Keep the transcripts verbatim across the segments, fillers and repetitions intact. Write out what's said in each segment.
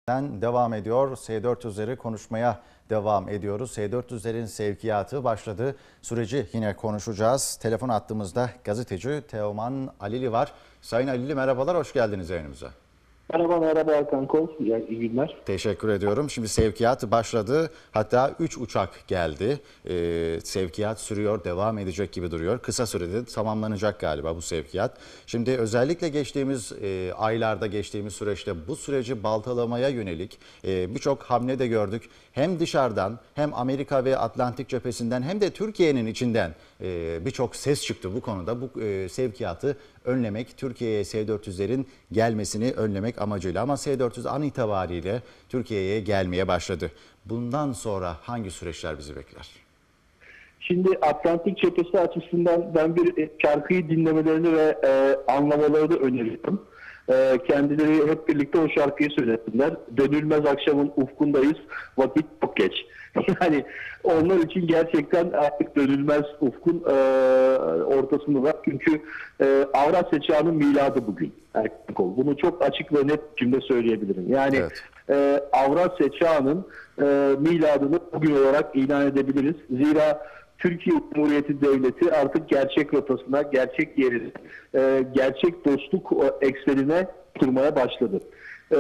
Devam ediyor. S dört yüzleri konuşmaya devam ediyoruz. S dört yüzlerin sevkiyatı başladı. Süreci yine konuşacağız. Telefon attığımızda gazeteci Teoman Alili var. Sayın Alili merhabalar, hoş geldiniz yayınımıza. Merhaba, merhaba Erkan Kol. İyi günler. Teşekkür ediyorum. Şimdi sevkiyat başladı. Hatta üç uçak geldi. Ee, sevkiyat sürüyor, devam edecek gibi duruyor. Kısa sürede tamamlanacak galiba bu sevkiyat. Şimdi özellikle geçtiğimiz e, aylarda, geçtiğimiz süreçte bu süreci baltalamaya yönelik e, birçok hamle de gördük. Hem dışarıdan hem Amerika ve Atlantik cephesinden hem de Türkiye'nin içinden e, birçok ses çıktı bu konuda. Bu e, sevkiyatı önlemek, Türkiye'ye S dört yüzlerin gelmesini önlemek amacıyla. Ama S dört yüz an itibariyle Türkiye'ye gelmeye başladı. Bundan sonra hangi süreçler bizi bekler? Şimdi Atlantik cephesi açısından ben bir şarkıyı dinlemelerini ve e, anlamalarını öneriyorum. E, kendileri hep birlikte o şarkıyı söylesinler. Dönülmez akşamın ufkundayız, vakit çok geç. Yani onlar için gerçekten artık dönülmez ufkun e, ortasındalar. Çünkü e, Avrasya Çağı'nın miladı bugün. Bunu çok açık ve net cümle söyleyebilirim. Yani evet. e, Avrasya Çağı'nın e, miladını bugün olarak ilan edebiliriz. Zira Türkiye Cumhuriyeti Devleti artık gerçek rotasına, gerçek yerine, e, gerçek dostluk eksenine oturmaya başladı. E,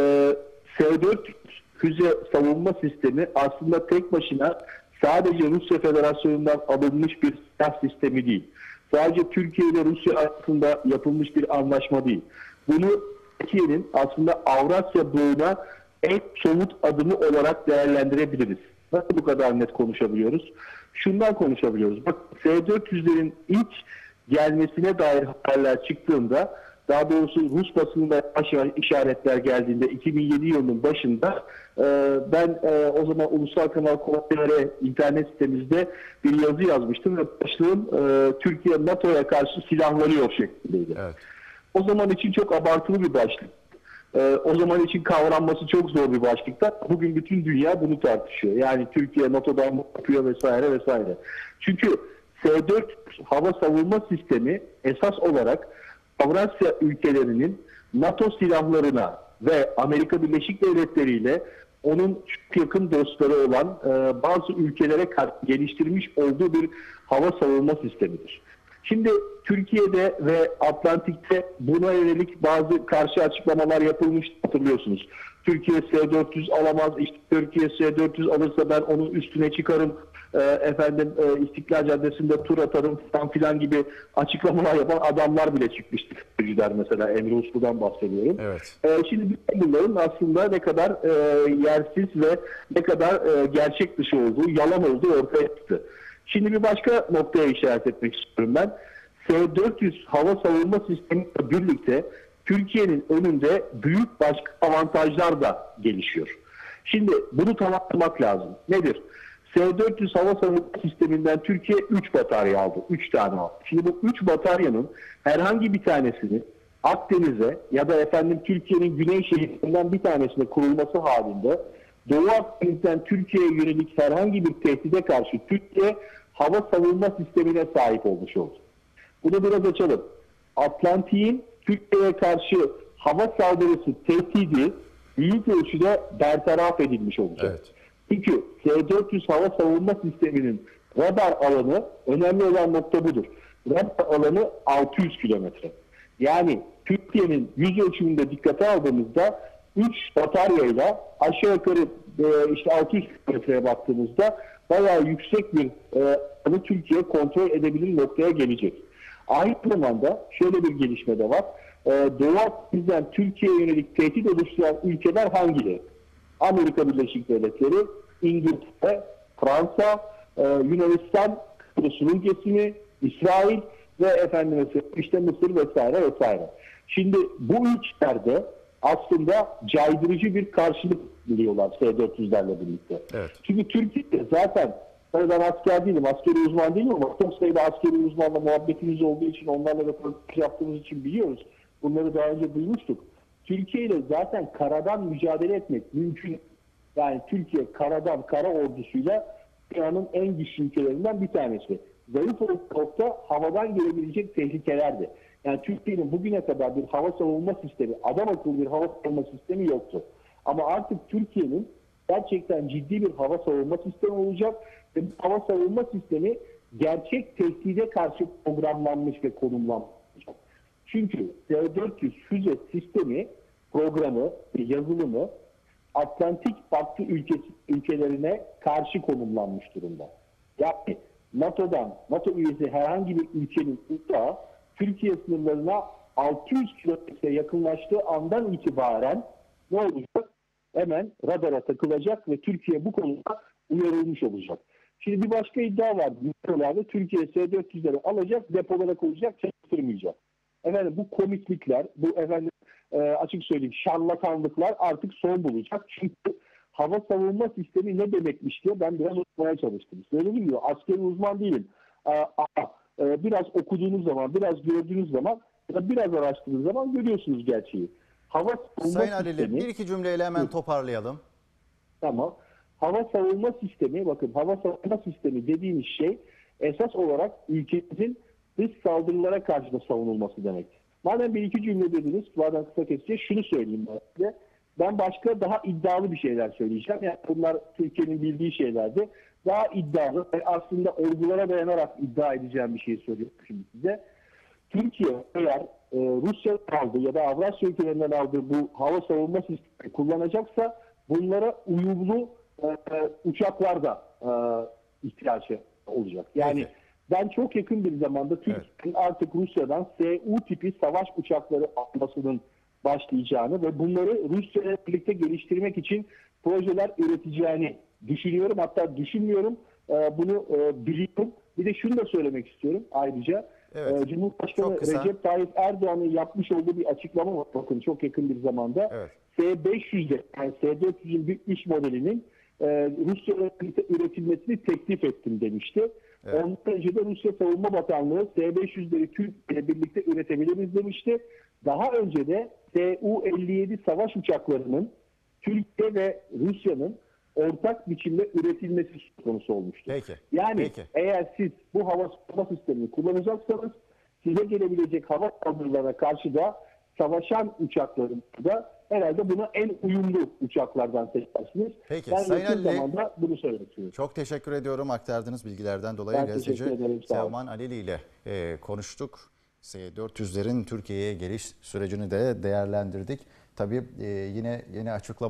S dört füze savunma sistemi aslında tek başına sadece Rusya Federasyonu'ndan alınmış bir silah sistemi değil. Sadece Türkiye ile Rusya arasında yapılmış bir anlaşma değil. Bunu Türkiye'nin aslında Avrasya Doğu'na en somut adımı olarak değerlendirebiliriz. Nasıl bu kadar net konuşabiliyoruz? Şundan konuşabiliyoruz. Bak, S dört yüzlerin ilk gelmesine dair haberler çıktığında, daha doğrusu Rus basınında işaretler geldiğinde iki bin yedi yılının başında ben o zaman Ulusal Kanal Komiteri internet sitemizde bir yazı yazmıştım ve başlığım Türkiye NATO'ya karşı silahlanıyor şeklindeydi. Evet. O zaman için çok abartılı bir başlık. O zaman için kavranması çok zor bir başlıkta. Bugün bütün dünya bunu tartışıyor. Yani Türkiye NATO'dan mı yapıyor vesaire vesaire. Çünkü S dört hava savunma sistemi esas olarak Avrasya ülkelerinin NATO silahlarına ve Amerika Birleşik Devletleri ile onun çok yakın dostları olan e, bazı ülkelere geliştirmiş olduğu bir hava savunma sistemidir. Şimdi Türkiye'de ve Atlantik'te buna yönelik bazı karşı açıklamalar yapılmış, hatırlıyorsunuz. Türkiye S dört yüz alamaz, işte Türkiye S dört yüz alırsa ben onun üstüne çıkarım, e, efendim e, İstiklal Caddesi'nde tur atarım falan filan gibi açıklamalar yapan adamlar bile çıkmıştı. Mesela Emre Uslu'dan bahsediyorum. Evet. E, şimdi bunların aslında ne kadar e, yersiz ve ne kadar e, gerçek dışı olduğu, yalan olduğu ortaya çıktı. Şimdi bir başka noktaya işaret etmek istiyorum ben. S dört yüz hava savunma sistemiyle birlikte Türkiye'nin önünde büyük başka avantajlar da gelişiyor. Şimdi bunu tamamlamak lazım. Nedir? S dört yüz hava savunma sisteminden Türkiye üç batarya aldı. üç tane aldı. Şimdi bu üç bataryanın herhangi bir tanesini Akdeniz'e ya da efendim Türkiye'nin güney şehirlerinden bir tanesine kurulması halinde Doğu Akdeniz'den Türkiye'ye yönelik herhangi bir tehdide karşı Türkiye hava savunma sistemine sahip olmuş oldu. Bunu biraz açalım. Atlantik'in Türkiye'ye karşı hava saldırısı tehdidi büyük ölçüde bertaraf edilmiş olacak. Evet. Çünkü S dört yüz hava savunma sisteminin radar alanı, önemli olan nokta budur. Radar alanı altı yüz kilometre. Yani Türkiye'nin yüz ölçümünde dikkate aldığımızda üç bataryayla aşağı yukarı e, işte altı yüz kilometreye baktığımızda bayağı yüksek bir e, Türkiye kontrol edebilir noktaya gelecek. Aynı zamanda şöyle bir gelişme de var. E, Doğu Akdeniz'den Türkiye'ye yönelik tehdit oluşturan ülkeler hangileri? Amerika Birleşik Devletleri, İngiltere, Fransa, e, Yunanistan, Kıbrıs Rum kesimi, İsrail ve efendim işte Mısır vesaire vesaire. Şimdi bu ülkelerde aslında caydırıcı bir karşılık buluyorlar S dört yüzlerle birlikte. Evet. Çünkü Türkiye zaten, ben asker değilim, askeri uzman değilim ama çok sayıda askeri uzmanla muhabbetimiz olduğu için, onlarla röportaj yaptığımız için biliyoruz. Bunları daha önce duymuştuk. Türkiye ile zaten karadan mücadele etmek mümkün. Yani Türkiye karadan, kara ordusuyla dünyanın en güçlü ülkelerinden bir tanesi. Zayıf nokta havadan gelebilecek tehlikelerdi. Yani Türkiye'nin bugüne kadar bir hava savunma sistemi, adam akıllı bir hava savunma sistemi yoktu. Ama artık Türkiye'nin gerçekten ciddi bir hava savunma sistemi olacak ve bu hava savunma sistemi gerçek tehdide karşı programlanmış ve konumlanmış olacak. Çünkü S dört yüz füze sistemi programı ve yazılımı Atlantik Baktı ülkesi, ülkelerine karşı konumlanmış durumda. Yani NATO'dan, NATO üyesi herhangi bir ülkenin uçağı Türkiye sınırlarına altı yüz kilometre yakınlaştığı andan itibaren ne olacak? Hemen radara takılacak ve Türkiye bu konuda uyarılmış olacak. Şimdi bir başka iddia var. NATO'larda Türkiye S dört yüzleri alacak, depolara koyacak, çalıştırmayacak. Efendim bu komiklikler, bu efendim e, açık söyleyeyim şarlatanlıklar artık son bulacak. Çünkü hava savunma sistemi ne demekmiş diye ben biraz okumaya çalıştım. Söylediğim gibi askeri uzman değilim. Ama e, biraz okuduğunuz zaman, biraz gördüğünüz zaman ya da biraz araştırdığınız zaman görüyorsunuz gerçeği. Hava savunma Sayın Alili, sistemi, bir iki cümleyle hemen toparlayalım. tamam. Hava savunma sistemi, bakın hava savunma sistemi dediğimiz şey esas olarak ülkemizin dış saldırılara karşı da savunulması demek. Madem bir iki cümle dediniz, madem kısa keseceğiz, şunu söyleyeyim ben size. Ben başka daha iddialı bir şeyler söyleyeceğim. Yani bunlar Türkiye'nin bildiği şeylerdi. Daha iddialı, aslında olgulara dayanarak iddia edeceğim bir şey söylüyorum şimdi size. Türkiye eğer e, Rusya'dan aldığı ya da Avrasya ülkelerinden aldığı bu hava savunma sistemi kullanacaksa bunlara uyumlu e, uçaklar da e, ihtiyacı olacak. Yani Peki. ben çok yakın bir zamanda Türkiye'nin evet. artık Rusya'dan S U tipi savaş uçakları almasının başlayacağını ve bunları Rusya ile birlikte geliştirmek için projeler üreteceğini düşünüyorum. Hatta düşünmüyorum. E, bunu e, biliyorum. Bir de şunu da söylemek istiyorum ayrıca. Evet. E, Cumhurbaşkanı Recep Tayyip Erdoğan'ın yapmış olduğu bir açıklama var. Bakın çok yakın bir zamanda. Evet. S beş yüzde yani S dört yüzün bir iş modelinin e, Rusya ile birlikte üretilmesini teklif ettim demişti. Evet. Ondan önce de Rusya Savunma Bakanlığı S beş yüzleri Türkiye ile birlikte üretebiliriz demişti. Daha önce de S U elli yedi savaş uçaklarının Türkiye ve Rusya'nın ortak biçimde üretilmesi söz konusu olmuştu. Peki. Yani Peki. eğer siz bu hava savunma sistemini kullanacaksanız size gelebilecek hava saldırılarına karşı da savaşan uçakların da herhalde buna en uyumlu uçaklardan seçersiniz. Peki. Ben Sayın yakın Ali, zamanda bunu söylemek istiyorum. çok teşekkür ediyorum aktardığınız bilgilerden dolayı. Ben Gazeteci teşekkür ederim. Sağ olun. Teoman Alili ile e, konuştuk. S dört yüzlerin Türkiye'ye geliş sürecini de değerlendirdik. Tabii e, yine yeni açıklama